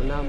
नाम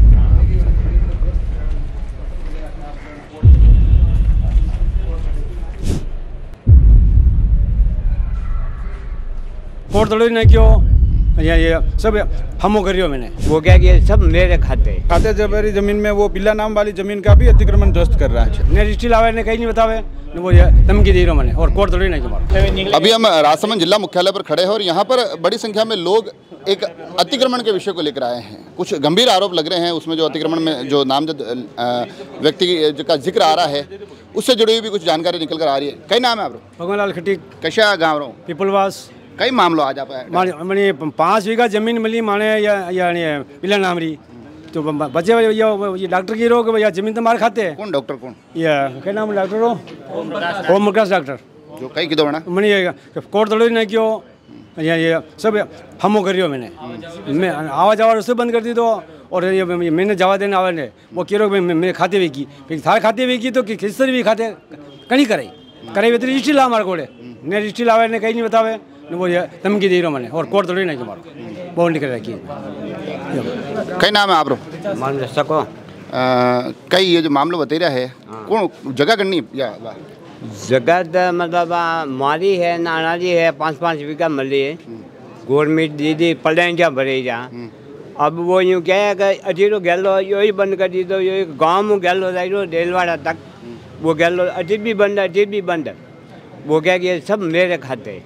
कोर्ट तोड़ी नहीं क्यों ये सब हमो करियो मैंने। वो क्या कि सब मेरे खाते जबरी जमीन में वो बिल्ला नाम वाली जमीन का भी अतिक्रमण ध्वस्त कर रहा है। ने रजिस्ट्री लावे ने कहीं नहीं बतावे ने वो धमकी दे रहा मैंने और कोर्ट तोड़ी नहीं तुम्हारा। अभी हम राजसमंद जिला मुख्यालय पर खड़े हैं और यहाँ पर बड़ी संख्या में लोग एक अतिक्रमण के विषय को लेकर आए हैं। कुछ गंभीर आरोप लग रहे हैं उसमें, जो अतिक्रमण में जो नामजद व्यक्ति का जिक्र आ रहा है उससे जुड़ी हुई भी कुछ जानकारी निकल कर आ रही है। कई नाम है आप? भगवान लाल खटी कैसा गाँव रहो पीपलवास। कई मामलों आज आप मनी 5 बीघा जमीन मिली माने या बिल्ला नाम रही तो बचे ये डॉक्टर की रोग या जमीन तो मार खाते हैं। कौन डॉक्टर कौन? ये क्या नाम डॉक्टर हो? ओम प्रकाश डॉक्टर जो कई की दौड़ा मनी कोर्ट तोड़ी नहीं क्यों ये सब हमो करियो मैं आवाज उससे बंद कर दी तो और ये मैंने जवाब देने आवाज ने वो कह रहे मैंने खाते हुए की फिर थारे खाते हुए की तो किस तरह भी खाते कहीं करे तो रजिस्ट्री ला हमारे कोड़े ने रजिस्ट्री लावे ने कहीं नहीं बतावे ने वो धमकी दे रहा मैंने और कोर्ट तोड़ी नहीं तुम्हारा बहुत निकल रखी। कई नाम है आप? मान सको कई ये जो मामला बता रहा है कौन जगह करनी या जगह तो मतलब मारी है नानाजी है 5-5 बीघा मिली है गवर्नमेंट दीदी पलें जा भरे जा। अब वो यूँ क्या है कि अजीरो गैलो यो ही बंद कर दी तो यो गाँव में गैलो जाइए डेलवाड़ा तक वो गैलो अजीब भी बंद है वो क्या कि सब मेरे खाते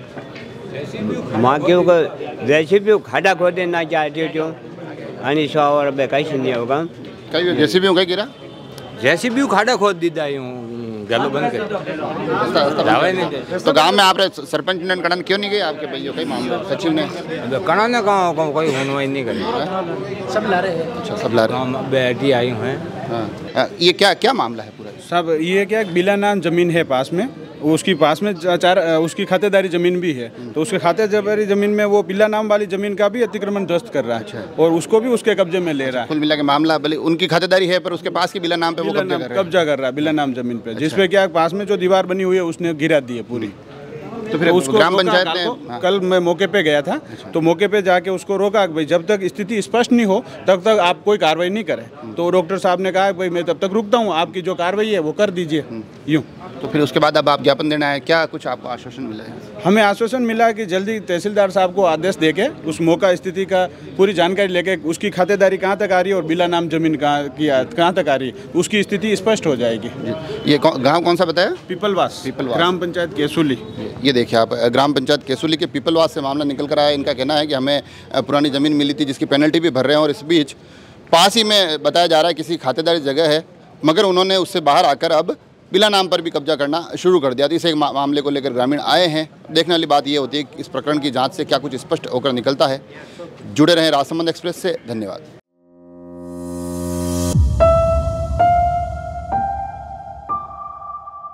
माँ क्यों रेसिपी खाड़ा खोदे ना चाहती क्यों अनि 100 और कैसे नहीं होगा कई जैसे भी गिरा जैसे भी खाड़ा खोद दीदा यूँ गलो बंद कर तो गांव में आप सरपंच ने कड़न क्यों नहीं गए आपके भाइयों कई मामला सचिव ने कड़ा ने कहा कोई सुनवाई नहीं करी सब ला रहे हैं। अच्छा सब ला रहे हैं बेटी आई हैं। हाँ ये क्या मामला है पूरा? सब ये क्या बिल्ला नाम जमीन है पास में, उसकी पास में उसकी खातेदारी जमीन भी है तो उसके खातेदारी जमीन में वो बिल्ला नाम वाली जमीन का भी अतिक्रमण ध्वस्त कर रहा है और उसको भी उसके कब्जे में ले रहा है। कुल मिला के मामला भले उनकी खातेदारी है पर उसके पास की बिल्ला नाम पे वो कब्जा कर रहा है बिल्ला नाम जमीन पे, जिसपे क्या पास में जो दीवार बनी हुई है उसने गिरा दी है पूरी। तो फिर उसको ग्राम पंचायत ने कल मैं मौके पे गया था तो मौके पे जाके उसको रोका कि भाई जब तक स्थिति स्पष्ट नहीं हो तब तक आप कोई कार्रवाई नहीं करें। तो डॉक्टर साहब ने कहा भाई मैं तब तक रुकता हूँ, आपकी जो कार्रवाई है वो कर दीजिए यूँ। तो फिर उसके बाद अब आप ज्ञापन देना है, क्या कुछ आपको आश्वासन मिला है? हमें आश्वासन मिला कि जल्दी तहसीलदार साहब को आदेश देके उस मौका स्थिति का पूरी जानकारी लेके उसकी खातेदारी कहाँ तक आ रही है और बिल्ला नाम जमीन कहाँ तक आ रही है उसकी स्थिति स्पष्ट हो जाएगी। ये गाँव कौन सा बताया? पीपलवास ग्राम पंचायत केसुली। ये देखिए आप, ग्राम पंचायत केसुली के पीपलवास से मामला निकल कर आया। इनका कहना है कि हमें पुरानी ज़मीन मिली थी जिसकी पेनल्टी भी भर रहे हैं और इस बीच पास ही में बताया जा रहा है किसी खातेदारी जगह है मगर उन्होंने उससे बाहर आकर अब बिल्ला नाम पर भी कब्जा करना शुरू कर दिया था। इस एक मामले को लेकर ग्रामीण आए हैं। देखने वाली बात ये होती है कि इस प्रकरण की जाँच से क्या कुछ स्पष्ट होकर निकलता है। जुड़े रहें राजसमंद एक्सप्रेस से। धन्यवाद।